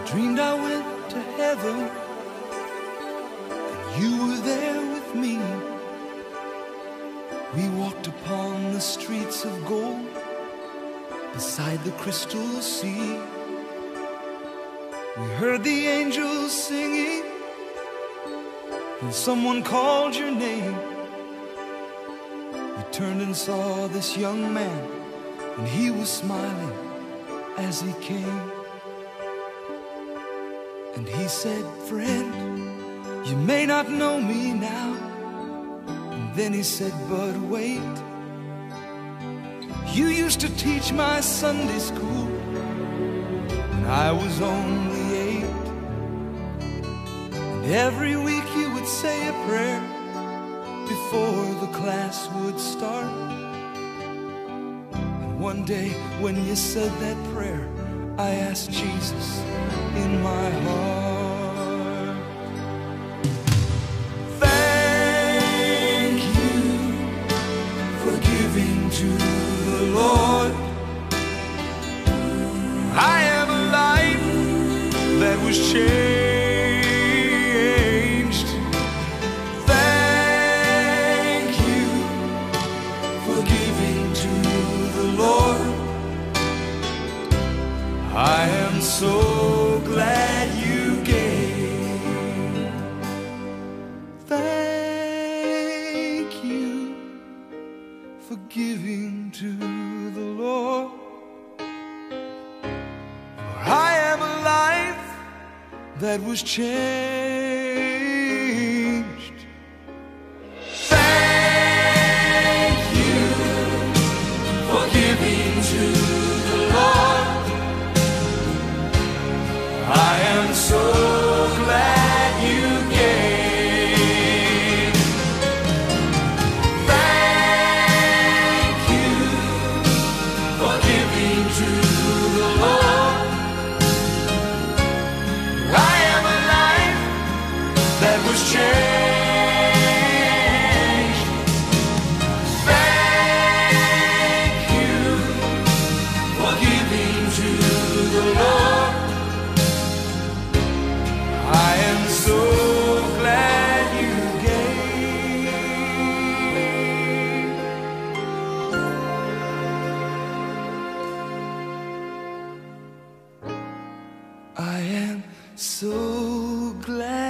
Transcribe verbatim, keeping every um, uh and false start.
Dreamed I went to heaven and you were there with me. We walked upon the streets of gold beside the crystal sea. We heard the angels singing and someone called your name. We turned and saw this young man, and he was smiling as he came. And he said, "Friend, you may not know me now." And then he said, "But wait, you used to teach my Sunday school when I was only eight. And every week you would say a prayer before the class would start. And one day when you said that prayer, I asked Jesus in my heart. Thank you for giving to the Lord. I have a life that was changed. Thank you for giving to the Lord. I am so glad you gave. Thank you for giving to the Lord. For I have a life that was changed. Thank you for giving to the Lord. I am so glad you gave. Thank you for giving to the Lord. I am a life that was changed. Thank you for giving to the Lord. I am so glad you gave. I am so glad